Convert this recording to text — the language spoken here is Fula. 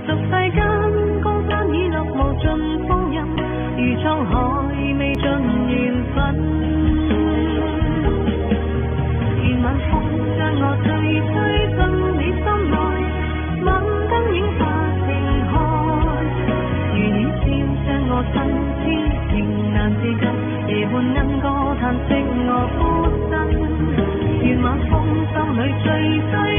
俗世間，江山已落無盡風韻，如滄海未盡緣分。願晚風將我吹進你心內，晚燈映發情開。如暖笑將我身痴情難自禁，夜半鶯歌嘆息我孤身。願晚風心裏醉醉。